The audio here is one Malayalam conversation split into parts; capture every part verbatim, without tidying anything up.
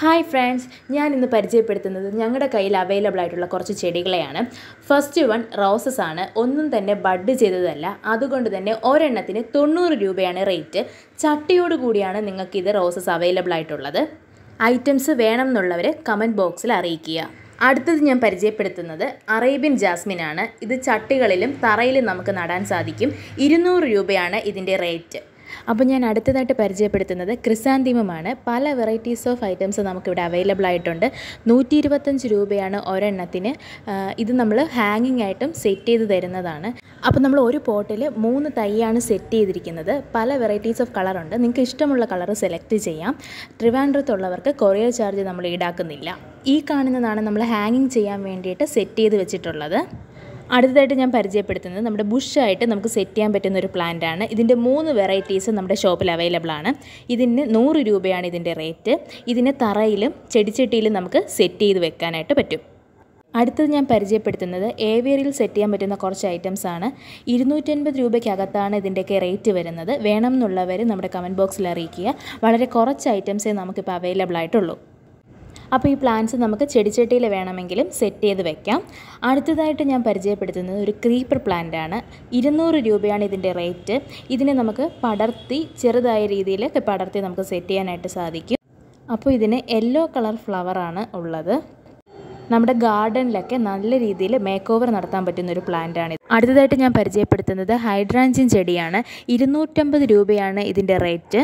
Hi friends, ഞാൻ ഇന്ന് പരിചയപ്പെടുത്തുന്നത് ഞങ്ങളുടെ കയ്യിൽ അവൈലബിൾ ആയിട്ടുള്ള കുറച്ച് ചെടികളെയാണ്. ഫസ്റ്റ് വൺ റോസസ് ആണ്. ഒന്നും തന്നെ ബഡ് ചെയ്തതല്ല. അതുകൊണ്ട് തന്നെ ഒരെണ്ണത്തിന് തൊണ്ണൂറ് രൂപയാണ് റേറ്റ്. ചട്ടിയോട് കൂടിയാണ് നിങ്ങൾക്ക് ഇത് റോസസ് അവൈലബിൾ ആയിട്ടുള്ളത്. ഐറ്റംസ് വേണം എന്നുള്ളവർ കമൻറ്റ് ബോക്സിൽ അറിയിക്കുക. അടുത്തത് ഞാൻ പരിചയപ്പെടുത്തുന്നത് അറേബ്യൻ ജാസ്മിൻ ആണ്. ഇത് ചട്ടികളിലും തറയിലും നമുക്ക് നടാൻ സാധിക്കും. ഇരുന്നൂറ് രൂപയാണ് ഇതിൻ്റെ റേറ്റ്. അപ്പോൾ ഞാൻ അടുത്തതായിട്ട് പരിചയപ്പെടുത്തുന്നത് ക്രിസാന്തിമമാണ്. പല വെറൈറ്റീസ് ഓഫ് ഐറ്റംസ് നമുക്കിവിടെ അവൈലബിൾ ആയിട്ടുണ്ട്. നൂറ്റി ഇരുപത്തഞ്ച് രൂപയാണ് ഒരെണ്ണത്തിന്. ഇത് നമ്മൾ ഹാങ്ങിങ് ആയിട്ടും സെറ്റ് ചെയ്ത് തരുന്നതാണ്. അപ്പോൾ നമ്മൾ ഒരു പോട്ടിൽ മൂന്ന് തൈയാണ് സെറ്റ് ചെയ്തിരിക്കുന്നത്. പല വെറൈറ്റീസ് ഓഫ് കളറുണ്ട്. നിങ്ങൾക്ക് ഇഷ്ടമുള്ള കളർ സെലക്ട് ചെയ്യാം. ട്രിവാൻഡ്രത്തുള്ളവർക്ക് കൊറിയർ ചാർജ് നമ്മൾ ഈടാക്കുന്നില്ല. ഈ കാണുന്നതാണ് നമ്മൾ ഹാങ്ങിങ് ചെയ്യാൻ വേണ്ടിയിട്ട് സെറ്റ് ചെയ്ത് വെച്ചിട്ടുള്ളത്. അടുത്തതായിട്ട് ഞാൻ പരിചയപ്പെടുത്തുന്നത് നമ്മുടെ ബുഷായിട്ട് നമുക്ക് സെറ്റ് ചെയ്യാൻ പറ്റുന്ന ഒരു പ്ലാന്റ് ആണ്. ഇതിൻ്റെ മൂന്ന് വെറൈറ്റീസ് നമ്മുടെ ഷോപ്പിൽ അവൈലബിൾ ആണ്. ഇതിന് നൂറ് രൂപയാണ് ഇതിൻ്റെ റേറ്റ്. ഇതിനെ തറയിലും ചെടിച്ചട്ടിയിലും നമുക്ക് സെറ്റ് ചെയ്ത് വെക്കാനായിട്ട് പറ്റും. അടുത്തത് ഞാൻ പരിചയപ്പെടുത്തുന്നത് ഏവിയറിൽ സെറ്റ് ചെയ്യാൻ പറ്റുന്ന കുറച്ച് ഐറ്റംസ് ആണ്. ഇരുന്നൂറ്റൻപത് രൂപയ്ക്കകത്താണ് ഇതിൻ്റെയൊക്കെ റേറ്റ് വരുന്നത്. വേണം എന്നുള്ളവർ നമ്മുടെ കമൻറ്റ് ബോക്സിൽ അറിയിക്കുക. വളരെ കുറച്ച് ഐറ്റംസേ നമുക്കിപ്പോൾ അവൈലബിൾ ആയിട്ടുള്ളൂ. അപ്പോൾ ഈ പ്ലാന്റ്സ് നമുക്ക് ചെടിച്ചട്ടിയിൽ വേണമെങ്കിലും സെറ്റ് ചെയ്ത് വെക്കാം. അടുത്തതായിട്ട് ഞാൻ പരിചയപ്പെടുത്തുന്നത് ഒരു ക്രീപ്പർ പ്ലാന്റ് ആണ്. ഇരുന്നൂറ് രൂപയാണ് ഇതിൻ്റെ റേറ്റ്. ഇതിനെ നമുക്ക് പടർത്തി ചെറുതായ രീതിയിൽ പടർത്തി നമുക്ക് സെറ്റ് ചെയ്യാനായിട്ട് സാധിക്കും. അപ്പോൾ ഇതിന് യെല്ലോ കളർ ഫ്ലവറാണ് ഉള്ളത്. നമ്മുടെ ഗാർഡനിലൊക്കെ നല്ല രീതിയിൽ മേക്ക് ഓവർ നടത്താൻ പറ്റുന്ന ഒരു പ്ലാന്റ് ആണ്. അടുത്തതായിട്ട് ഞാൻ പരിചയപ്പെടുത്തുന്നത് ഹൈഡ്രാഞ്ചിൻ ചെടിയാണ്. ഇരുന്നൂറ്റമ്പത് രൂപയാണ് ഇതിൻ്റെ റേറ്റ്.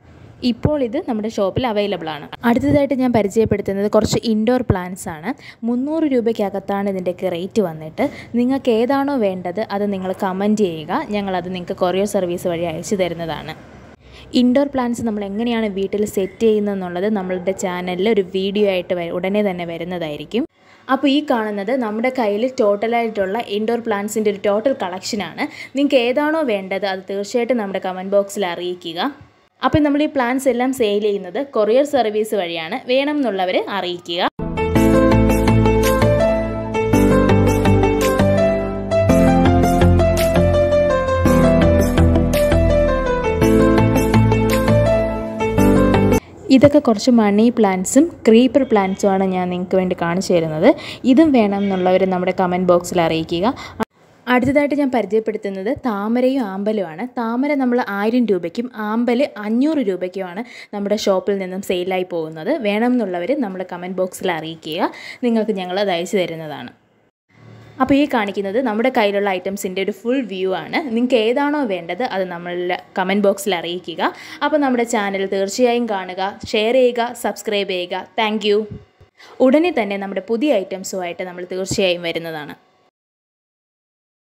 ഇപ്പോൾ ഇത് നമ്മുടെ ഷോപ്പിൽ അവൈലബിൾ ആണ്. അടുത്തതായിട്ട് ഞാൻ പരിചയപ്പെടുത്തുന്നത് കുറച്ച് ഇൻഡോർ പ്ലാന്റ്സ് ആണ്. മുന്നൂറ് രൂപയ്ക്കകത്താണ് ഇതിൻ്റെയൊക്കെ റേറ്റ് വന്നിട്ട്. നിങ്ങൾക്ക് ഏതാണോ വേണ്ടത് അത് നിങ്ങൾ കമൻറ്റ് ചെയ്യുക. ഞങ്ങളത് നിങ്ങൾക്ക് കൊറിയർ സർവീസ് വഴി അയച്ചു തരുന്നതാണ്. ഇൻഡോർ പ്ലാന്റ്സ് നമ്മൾ എങ്ങനെയാണ് വീട്ടിൽ സെറ്റ് ചെയ്യുന്നതെന്നുള്ളത് നമ്മളുടെ ചാനലിൽ ഒരു വീഡിയോ ആയിട്ട് ഉടനെ തന്നെ വരുന്നതായിരിക്കും. അപ്പോൾ ഈ കാണുന്നത് നമ്മുടെ കയ്യിൽ ടോട്ടലായിട്ടുള്ള ഇൻഡോർ പ്ലാന്റ്സിൻ്റെ ഒരു ടോട്ടൽ കളക്ഷനാണ്. നിങ്ങൾക്ക് ഏതാണോ വേണ്ടത് അത് തീർച്ചയായിട്ടും നമ്മുടെ കമൻറ്റ് ബോക്സിൽ അറിയിക്കുക. അപ്പോൾ നമ്മൾ ഈ പ്ലാന്റ്സ് എല്ലാം സെയിൽ ചെയ്യുന്നത് കൊറിയർ സർവീസ് വഴിയാണ്. വേണം എന്നുള്ളവർ അറിയിക്കുക. ഇതൊക്കെ കുറച്ച് മണി പ്ലാന്റ്സും ക്രീപ്പർ പ്ലാന്റ്സുമാണ് ഞാൻ നിങ്ങൾക്ക് വേണ്ടി കാണിച്ചു തരുന്നത്. ഇതും വേണം എന്നുള്ളവർ നമ്മുടെ കമൻറ്റ് ബോക്സിൽ അറിയിക്കുക. അടുത്തതായിട്ട് ഞാൻ പരിചയപ്പെടുത്തുന്നത് താമരയും ആമ്പലുമാണ്. താമര നമ്മൾ ആയിരം രൂപയ്ക്കും ആമ്പൽ അഞ്ഞൂറ് രൂപയ്ക്കുമാണ് നമ്മുടെ ഷോപ്പിൽ നിന്നും സെയിലായി പോകുന്നത്. വേണം എന്നുള്ളവർ നമ്മുടെ കമൻറ്റ് ബോക്സിൽ അറിയിക്കുക. നിങ്ങൾക്ക് ഞങ്ങൾ അത് അയച്ചു തരുന്നതാണ്. അപ്പോൾ ഈ കാണിക്കുന്നത് നമ്മുടെ കയ്യിലുള്ള ഐറ്റംസിൻ്റെ ഒരു ഫുൾ വ്യൂ ആണ്. നിങ്ങൾക്ക് ഏതാണോ വേണ്ടത് അത് നമ്മളുടെ കമൻറ്റ് ബോക്സിൽ അറിയിക്കുക. അപ്പോൾ നമ്മുടെ ചാനൽ തീർച്ചയായും കാണുക, ഷെയർ ചെയ്യുക, സബ്സ്ക്രൈബ് ചെയ്യുക. Thank you. ഉടനെ തന്നെ നമ്മുടെ പുതിയ ഐറ്റംസുമായിട്ട് നമ്മൾ തീർച്ചയായും വരുന്നതാണ്.